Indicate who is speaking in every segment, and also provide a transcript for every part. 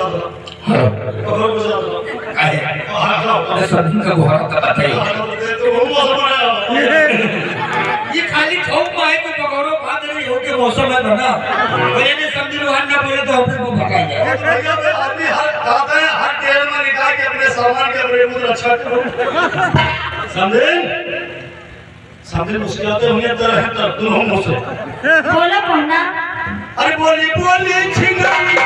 Speaker 1: दो पकड़ बुझा दो
Speaker 2: काहे अरे समधी का घोड़ा का बताइए
Speaker 1: तो वो मौसम बनाया
Speaker 2: ये खाली ठोक माए तो पकौड़ो खा दे रही हो के मौसम है ना बोले ने समझी लोहान ना बोले तो अपने को भगाई जाए
Speaker 1: भैया मैं आदमी हर खाता है हर तेल में निकाल के अपने सामान के अपने मुंह रक्षा करो समझे समझे मुस्कुराते होंगे तरह है तरह तुम हम मुझसे
Speaker 3: बोलो पन्ना
Speaker 1: अरे बोली बोली छिंगारी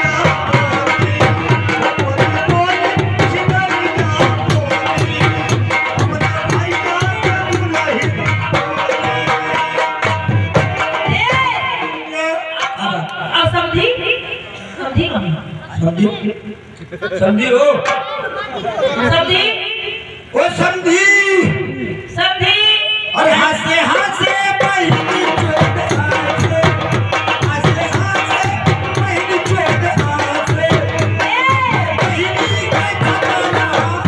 Speaker 2: समझी हो
Speaker 3: समझी
Speaker 2: ओ समझी
Speaker 3: समझी
Speaker 2: और हंसे पहली चोट हंसे पहली चोट पहली का खतरा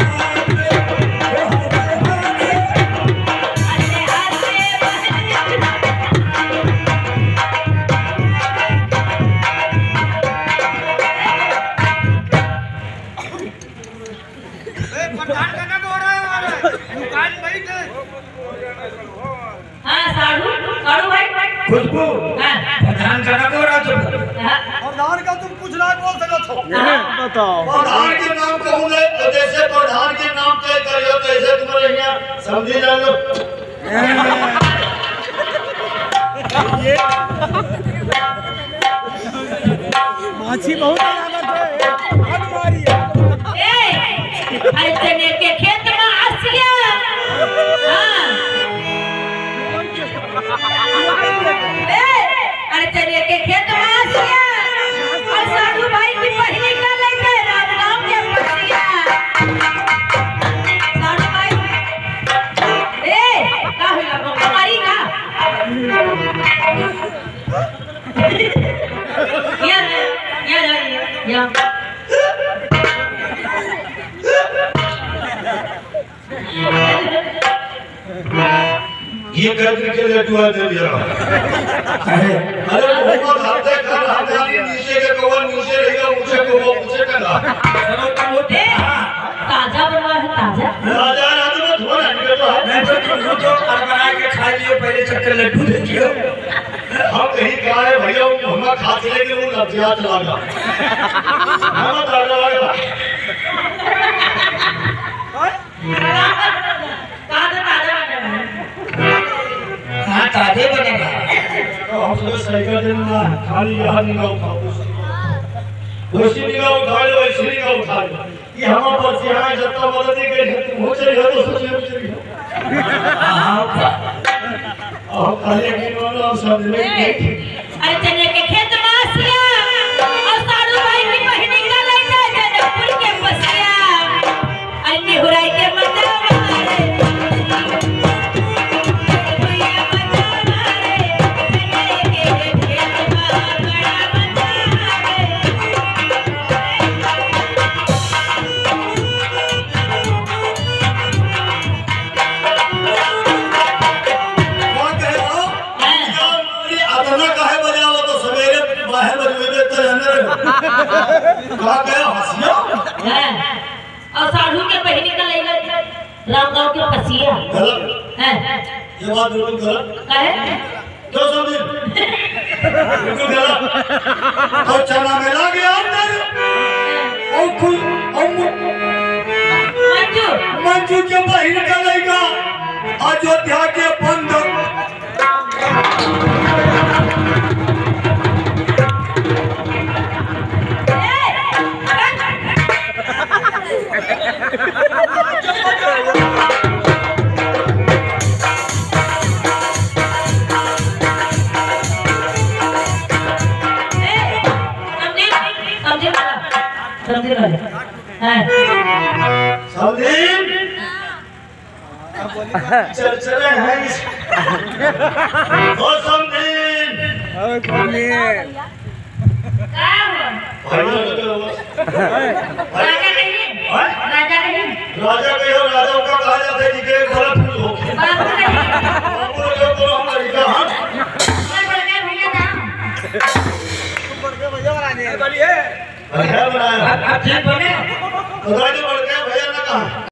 Speaker 2: खुशबू प्रधान का नाम हो रहा है
Speaker 1: प्रधान का तुम कुछ ना बोल सकते हो
Speaker 4: बताओ
Speaker 1: प्रधान के नाम कहूँगे तो जैसे प्रधान के नाम तय करियो तैसे तुम्हारे यहाँ समझी जान लो
Speaker 4: ये माछी बहुत आनंद है भाग मारी
Speaker 3: अरे चने के खेत में आसिया अरे चने के खेत में आसिया और साधु भाई की पहली का लेके राम राम के पसिया साधु भाई का होला हमारी का या
Speaker 1: ये कर के लटुआ दे दिया अरे बहुत हाथे कर हाथे नीचे के कवर नीचे रहेगा ऊंचे को वो ऊंचे करना
Speaker 3: ताजा बनवा है ताजा
Speaker 1: राजा राजा में थोड़ा निकल तो
Speaker 2: मैं तो जो बना के खा लियो पहले चक्कर लड्डू देखियो
Speaker 1: हम कहीं कहा है भैया हम खाते लेके वो लतिया चलागा हम ताजा लगा
Speaker 2: हां ताजे बनेगा
Speaker 1: तो हम तो साइकिल देना खाली यहां निगाह उठाओ वैसी निगाह उठा लो वैसी निगाह उठा लो ये हम पर से यहां जत्ता मदद के हो चले तो सोचिए आओ खाली की नो सब ले
Speaker 3: अरे चने के खेत में आसिया और साधु भाई की पहली का लेके जनकपुर के बसिया अरे निहुराई के मजा और साधु के बहनी का लेला रामगांव के पसिया
Speaker 1: गलत
Speaker 3: है
Speaker 1: ये बात बिल्कुल गलत
Speaker 3: है
Speaker 1: क्यों समझे बिल्कुल गलत और चना मिला गया अंदर और कोई
Speaker 3: मंजू
Speaker 1: मंजू के बहन का लेगा अयोध्या के बंधक सौदीन चल है ओ सौदीन राजा कहो राजा का कहा जाता है कि के गलत फूल हो बाबू जो बोलो हमारी का घर बनाया
Speaker 2: आप ठीक बने
Speaker 1: तो गाड़ी बढ़ गया भैया ने कहा